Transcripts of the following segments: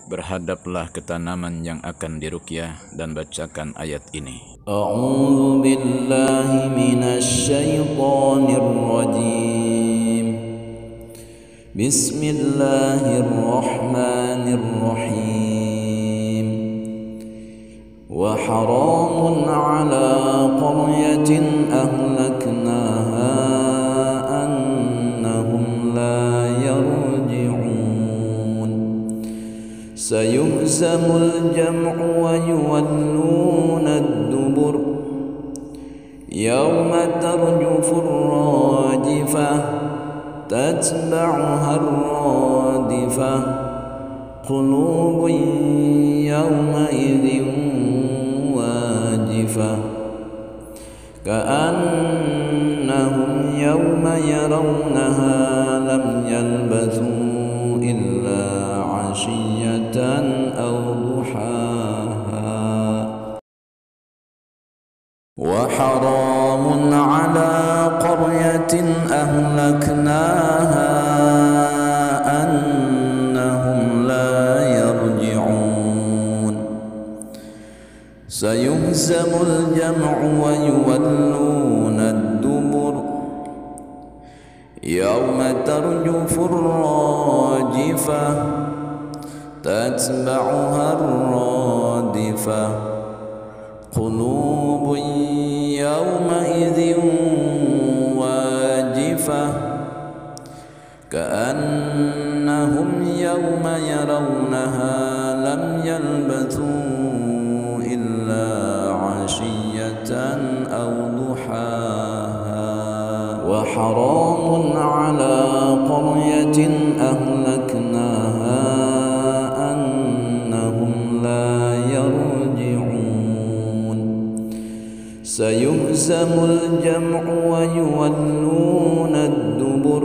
Berhadaplah ke tanaman yang akan diruqyah dan bacakan ayat ini. A'udzu billahi minasy syaithanir rajim. Bismillahirrahmanirrahim. Wa haramun 'ala qaryatin ahlaknaha annahum la yarji'un. Sayuhzamul jam'u wa yuwalluna ad-dubur yawma tarjufur rajifah tatba'uha ar-radifah qulubun yawma idhin wajifah ka'annahum yawma yarawnaha lam yalbathu illa 'ashiyatan aw duhaha. Wa haramun 'ala qaryatin ahlaknaha annahum la yarji'un. Sayuhzamul jam'u wa yuwalluna ad-dubur yawma tarjufur rajifah tatba'uha ar-radifah qulubun yawma idhin wajifah ka'annahum yawma yarawnaha lam yalbathu illa 'ashiyatan aw duhaha. Wa haramun 'ala qaryatin ahlaknaha annahum la yarji'un. Sayuhzamul jam'u wa yuwalluna ad-dubur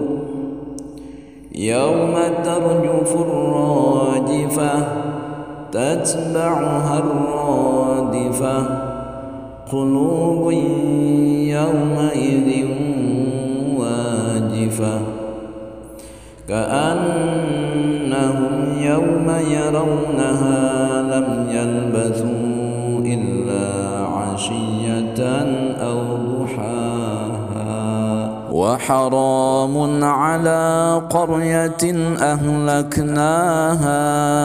yawma tarjufur rajifah tatba'uha ar-radifah qulubun yawma idhin wajifah ka'annahum yawma yarawnaha lam yalbathu illa 'ashiyatan aw duhaha. Wa haramun 'ala qaryatin ahlaknaha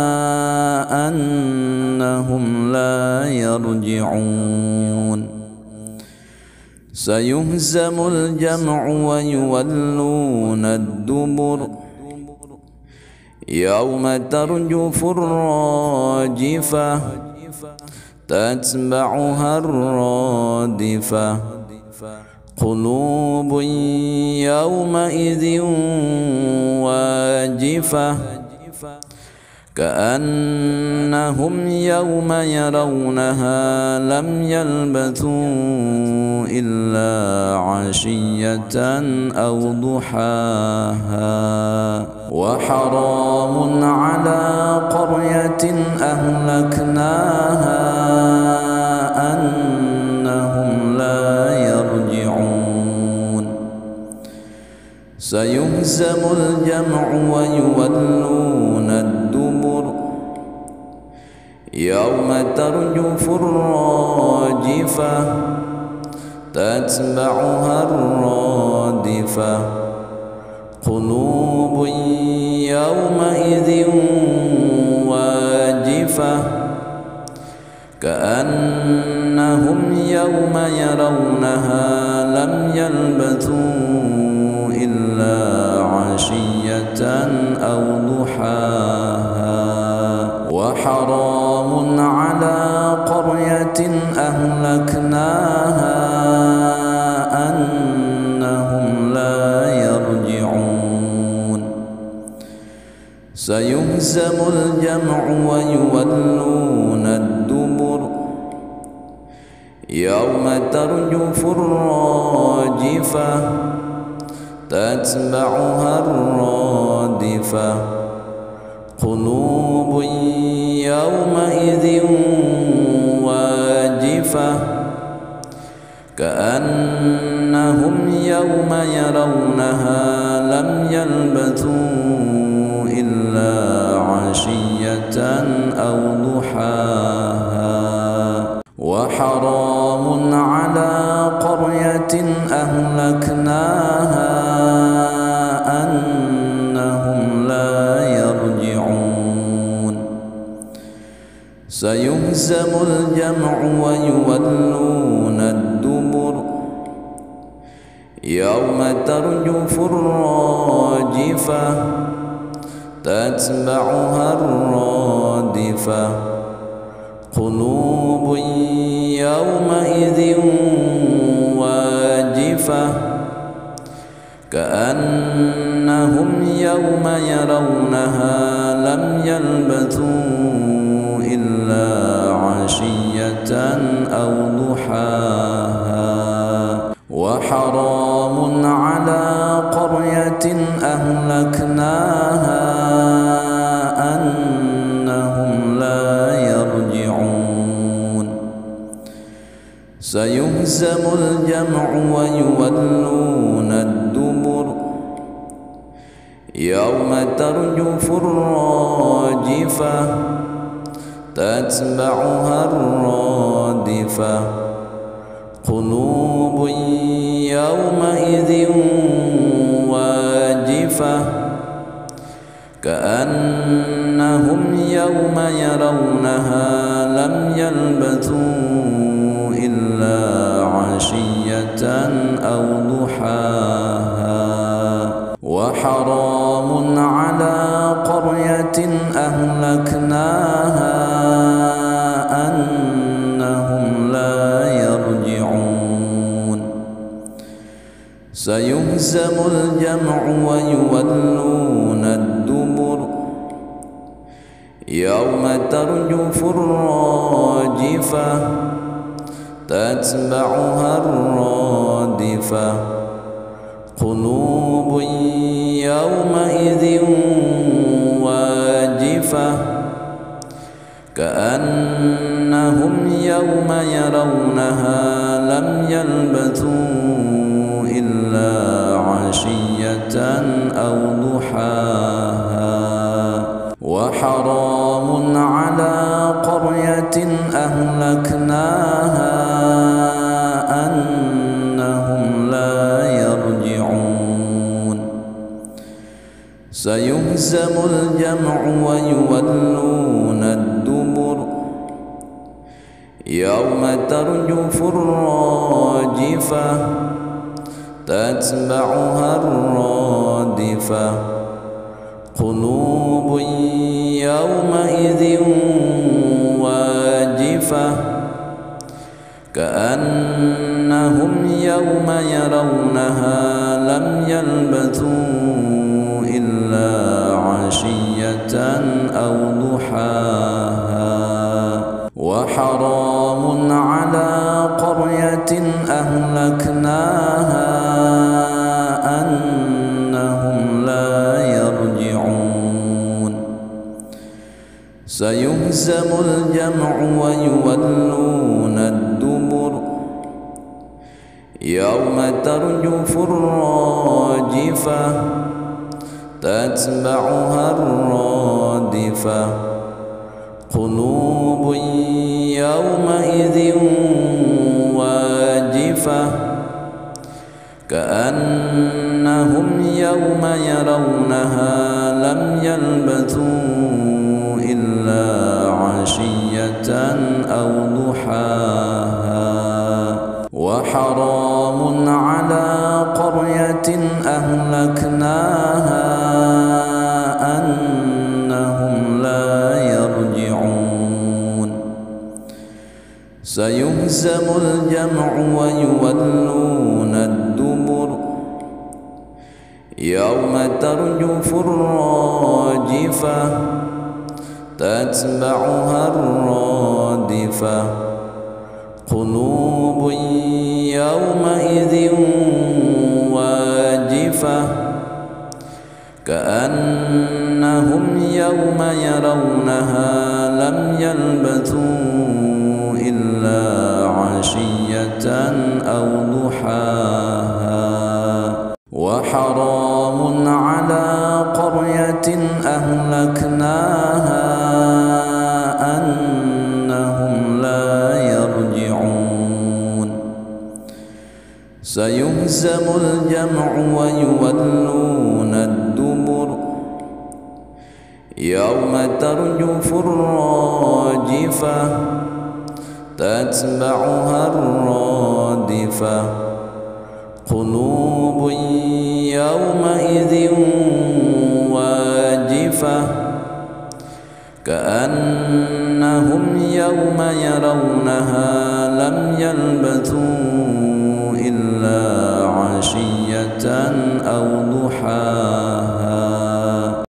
annahum la yarji'un. Sayuhzamul jam'u wa yuwalluna ad-dubur yawma tarjufur rajifah tatba'uha ar-radifah qulubun yawma idhin wajifah ka'annahum yawma yarawnaha lam yalbathu illa 'ashiyatan aw duhaha. Wa haramun 'ala qaryatin ahlaknaha annahum la yarji'un. Sayuhzamul jam'u wa yuwalluna ad-dubur yawma tarjufur rajifah tatba'uha ar-radifah qulubun yawma idhin wajifah ka'annahum yawma yarawnaha lam yalbathu illa 'ashiyatan aw duhaha. Wa haramun 'ala qaryatin ahlaknaha annahum la yarji'un. Sayuhzamul jam'u wa yuwalluna ad-dubur yawma tarjufur rajifah tatba'uha ar-radifah qulubun yawma idhin wajifah ka'annahum yawma yarawnaha lam yalbathu illa 'ashiyatan أو ضحاها وحرام على قرية أهلكناها أنهم لا يرجعون سيهزم الجمع ويولون الدبر يوم ترجف الراجفة تتبعها الرادفة قلوب يومئذ واجفة كأنهم يوم يرونها لم يلبثوا إلا عشية أو ضحاها وحرام على قرية أهلكناها أنهم لا يرجعون سيهزم الجمع ويولون الدبر يوم ترجف الراجفة تتبعها الرادفة قلوب يومئذ واجفة كأنهم يوم يرونها لم يلبثوا إلا عشية أو ضحاها وحرام على قرية أهلكناها أنهم لا يرجعون سيهزم الجمع ويولون الدبر يوم ترجف الراجفة تتبعها الرادفة قلوب يومئذ واجفة كأنهم يوم يرونها لم يلبثوا إلا عشية أو ضحاها وحرام على قرية أهلكناها أنهم لا يرجعون سيهزم الجمع ويولون الدبر يوم ترجف الراجفة تتبعها الرادفة قلوب يومئذ واجفة كأنهم يوم يرونها لم يلبثوا إلا عشية أو ضحاها وحرام على قرية أهلكناها أنهم لا يرجعون سيهزم الجمع ويولون الدبر يوم ترجف الراجفة تتبعها الرادفة قلوب يومئذ واجفة كأنهم يوم يرونها لم يلبثوا إلا عشية أو ضحاها وحرام على قرية أهلكناها أنهم لا يرجعون سيهزم الجمع ويولون الدبر يوم ترجف الراجفة تتبعها الرادفة قلوب يومئذ واجفة كأنهم يوم يرونها لم يلبثوا إلا عشية أو ضحاها وحرام على قرية أهلكناها سيهزم الجمع ويولون الدبر يوم ترجف الراجفة تتبعها الرادفة قلوب يومئذ واجفة كأنهم يوم يرونها لم يلبثوا إلا عشية أو